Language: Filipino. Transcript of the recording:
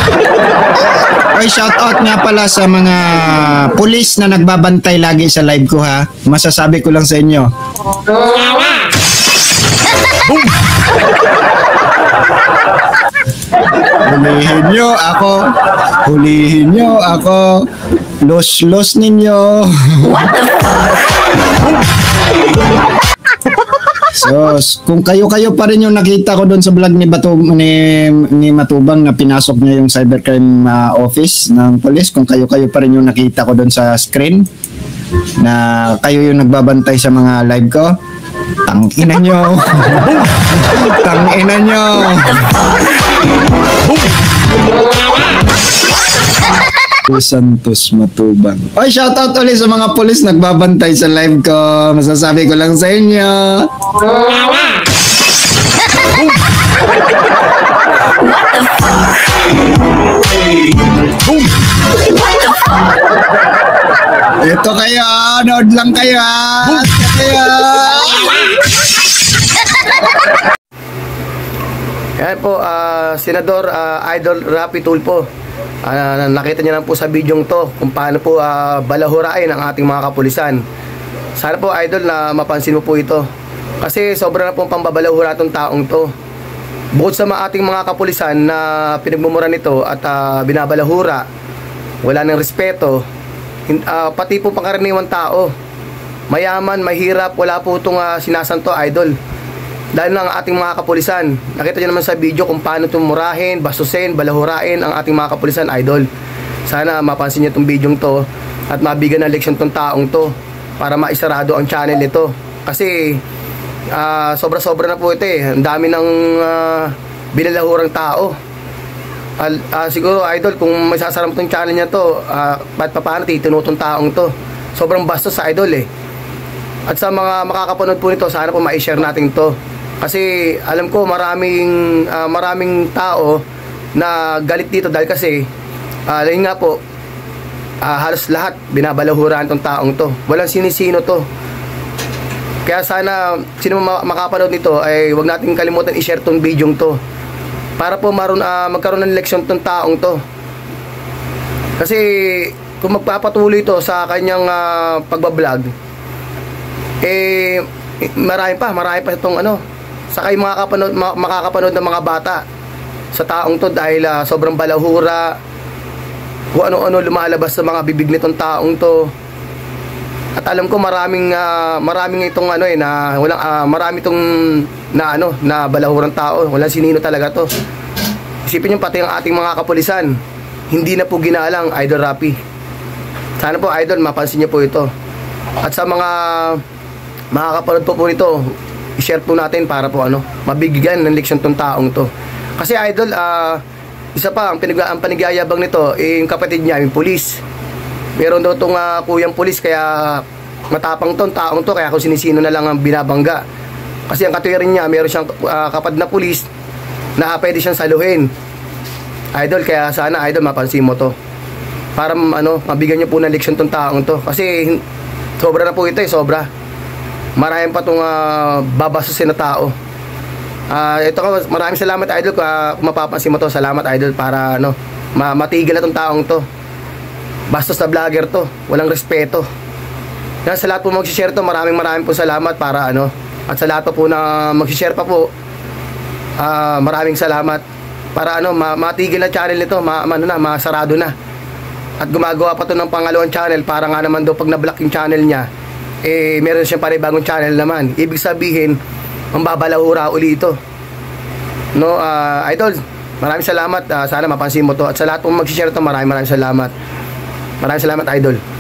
Ay, shoutout nga pala sa mga pulis na nagbabantay lagi sa live ko ha. Masasabi ko lang sa inyo. Hulihin nyo ako. Hulihin nyo ako. Los ninyo. What the fuck? So, kung kayo-kayo pa rin yung nakita ko doon sa vlog ni Matubang na pinasok niya yung cybercrime office ng police, kung kayo-kayo pa rin yung nakita ko doon sa screen na kayo yung nagbabantay sa mga live ko, tangina nyo. Tangina nyo. Santos Matubang. Oy, shoutout ulit sa mga pulis nagbabantay sa live ko. Masasabi ko lang sa inyo. Ito kayo, nood lang kayo. Yan po, Senador Idol Rapi Tulfo. Nakita niyo lang po sa bidyong to kung paano po balahurain ang ating mga kapulisan. Sana po, Idol, na mapansin mo po ito. Kasi sobra na pong pambabalahura itong taong to. Bukod sa ating mga kapulisan na pinagmumura nito at binabalahura, wala ng respeto, pati po pangkaraniwang tao, mayaman, mahirap, wala po itong sinasanto, Idol. Dahil ng ating mga kapulisan, nakita nyo naman sa video kung paano tumurahin, bastusin, balahurain ang ating mga kapulisan, Idol. Sana mapansin nyo itong video to at mabigyan ng leksyon itong taong to para maisarado ang channel nito. Kasi sobra-sobra na po ito eh. Ang dami ng binalahurang tao. Siguro, Idol, kung may sasaram itong channel niya to, ba't paano titino itong taong to? Sobrang bastos sa Idol eh. At sa mga makakapanood po nito, sana po ma-share natin to. Kasi alam ko maraming tao na galit dito dahil kasi yun nga po, halos lahat binabalahuraan tong taong to. Walang sinisino to. Kaya sana sino makapanood nito ay wag nating kalimutan i-share tong video to para po magkaroon ng leksyon tong taong to. Kasi kung magpapatuloy to sa kanyang pagbablog, marami pa itong saka yung makakapanood ng mga bata sa taong to dahil sobrang balahura, kung ano-ano lumalabas sa mga bibig nitong taong to. At alam ko maraming itong marami itong na balahurang tao, walang sinino talaga to. Isipin niyo pati ang ating mga kapulisan hindi na po ginalang, Idol Rapi. Sana po, Idol, mapansin niyo po ito. At sa mga makakapanood po nito, i-share po natin para po mabigyan ng leksyon tong taong to. Kasi, Idol, isa pa ang panigayabang nito, yung kapatid niya, yung pulis. Meron daw tong kuyang pulis, kaya matapang tong taong to, kaya kung sinisino na lang ang binabangga. Kasi ang katuwiran niya, meron siyang kapatid na pulis na pwede siyang saluhin. Idol, kaya sana, Idol, mapansin mo to para mabigyan niyo po ng leksyon tong taong to. Kasi sobra na po ito eh, sobra. Maraming pa itong babasusin na tao. Ito ka, maraming salamat, Idol, kung mapapansin mo to. Salamat, Idol, para matigil na itong taong to. Bastos na vlogger to, walang respeto. Kaya sa lahat po mag-share to, maraming po salamat para at sa lahat po na mag-share pa po, maraming salamat para matigil na channel nito, masarado na. At gumagawa pa to ng pangalawang channel para nga naman daw pag na-block yung channel niya, meron siyang panibagong channel naman. Ibig sabihin, mambabalahura uli ito. Idol, maraming salamat. Sana mapansin mo to. At sa lahat pong mag-share to, maraming salamat. Maraming salamat, Idol.